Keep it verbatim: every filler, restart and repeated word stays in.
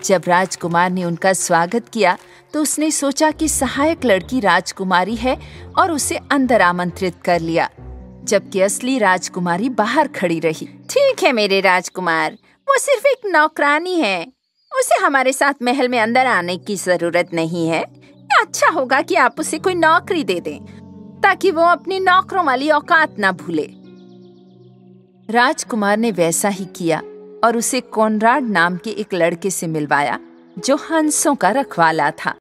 जब राजकुमार ने उनका स्वागत किया तो उसने सोचा कि सहायक लड़की राजकुमारी है और उसे अंदर आमंत्रित कर लिया, जबकि असली राजकुमारी बाहर खड़ी रही। ठीक है मेरे राजकुमार, वो सिर्फ एक नौकरानी है, उसे हमारे साथ महल में अंदर आने की जरूरत नहीं है। अच्छा होगा कि आप उसे कोई नौकरी दे दें ताकि वो अपनी नौकरों वाली औकात ना भूले। राजकुमार ने वैसा ही किया और उसे कोनराड नाम के एक लड़के से मिलवाया जो हंसों का रखवाला था।